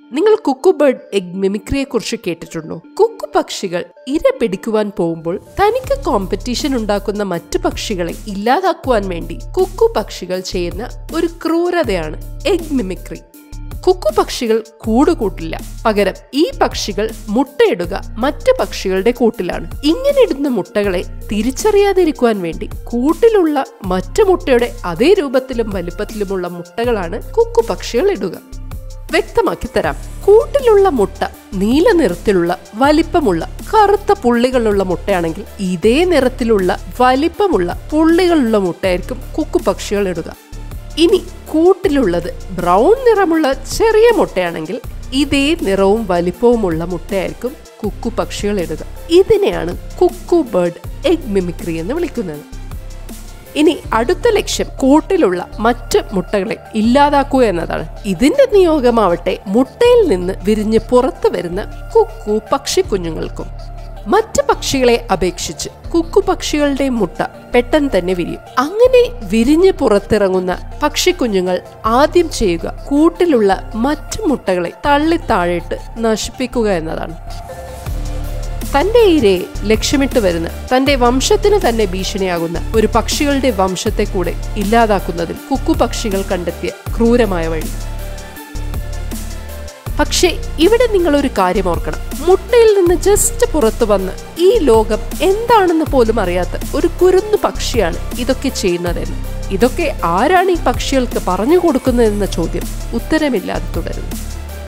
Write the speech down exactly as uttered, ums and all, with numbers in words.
നിങ്ങൾ Kuku bird egg മിമിക്രിയെ കുറിച്ച് കേട്ടിട്ടുണ്ടോ? കുക്കു പക്ഷികൾ ഇര പിടിക്കുവാൻ പോകുമ്പോൾ തനിക്ക് കോമ്പറ്റീഷൻ ഉണ്ടാക്കുന്ന മറ്റു പക്ഷികളെ ഇല്ലാതാക്കുവാൻ വേണ്ടി കുക്കു പക്ഷികൾ ചെയ്യുന്ന ഒരു ക്രൂരതയാണ് എഗ് മിമിക്രി. കുക്കു പക്ഷികൾ കൂട് കൂട്ടില്ല, പകരം ഈ പക്ഷികൾ മുട്ടയിടുക മറ്റു പക്ഷികളുടെ കൂട്ടിലാണ്. ഇങ്ങനെ ഇടുന്ന മുട്ടകളെ തിരിച്ചറിയാതിരിക്കുവാൻ വേണ്ടി കൂട്ടിലുള്ള മറ്റു മുട്ടയുടെ അതേ രൂപത്തിലും വലിപ്പത്തിലുമുള്ള മുട്ടകളാണ് കുക്കു പക്ഷികൾ ഇടുക. വ്യക്തമാക്കി തരാം. കൂട്ടിലുള്ള മുട്ട നീല നിറത്തിലുള്ള വലിപ്പമുള്ള കറുത്ത പുള്ളികളുള്ള മുട്ടയാണെങ്കിൽ ഇതേ നിറത്തിലുള്ള വലിപ്പമുള്ള പുള്ളികളുള്ള മുട്ടയായിരിക്കും കുക്കു പക്ഷികൾ ഇടുക. ഇനി കൂട്ടിലുള്ളത് ബ്രൗൺ നിറമുള്ള ചെറിയ മുട്ടയാണെങ്കിൽ ഇതേ നിറവും വലിപ്പവുമുള്ള മുട്ടയായിരിക്കും കുക്കു പക്ഷികൾ ഇടുക. ഇതിനെയാണ് കുക്കു ബേർഡ് എഗ് മിമിക്രി എന്ന് വിളിക്കുന്നത്. ഇനി അടുത്ത ലക്ഷ്യം കൂട്ടിലുള്ള മറ്റ് മുട്ടകളെ ഇല്ലാതാക്കുക എന്നതാണ്. ഇതിന്റെ നിയോഗമാവട്ടെ മുട്ടയിൽ നിന്ന് വിരിഞ്ഞ് പുറത്തു വരുന്ന കുക്കു പക്ഷിക്കുഞ്ഞുങ്ങൾക്കും. മറ്റ് പക്ഷികളെ അപേക്ഷിച്ച് കുക്കു പക്ഷികളുടെ മുട്ട പെട്ടെന്ന് തന്നെ വിരിയും. അങ്ങനെ വിരിഞ്ഞ് പുറത്തിറങ്ങുന്ന പക്ഷിക്കുഞ്ഞുങ്ങൾ ആദ്യം ചെയ്യുക കൂട്ടിലുള്ള മറ്റു മുട്ടകളെ തള്ളി താഴെയിട്ട് നശിപ്പിക്കുക എന്നതാണ്. തന്റെ ഇരയെ ലക്ഷ്യമിട്ട് വരുന്ന തന്റെ വംശത്തിന് തന്നെ ഭീഷണിയാകുന്ന ഒരു പക്ഷികളുടെ വംശത്തെ കൂടെ ഇല്ലാതാക്കുന്നതിൽ കുക്കു പക്ഷികൾ കണ്ടെത്തിയ ക്രൂരമായ വഴി. പക്ഷേ ഇവിടെ നിങ്ങൾ ഒരു കാര്യം ഓർക്കണം. മുട്ടയിൽ നിന്ന് ജസ്റ്റ് പുറത്തു വന്ന് ഈ ലോകം എന്താണെന്ന് പോലും അറിയാത്ത ഒരു കുരുന്നു പക്ഷിയാണ് ഇതൊക്കെ ചെയ്യുന്നതെന്ന്. ഇതൊക്കെ ആരാണ് ഈ പക്ഷികൾക്ക് പറഞ്ഞു കൊടുക്കുന്നതെന്ന ചോദ്യം ഉത്തരമില്ലാതെ തുടരുന്നു.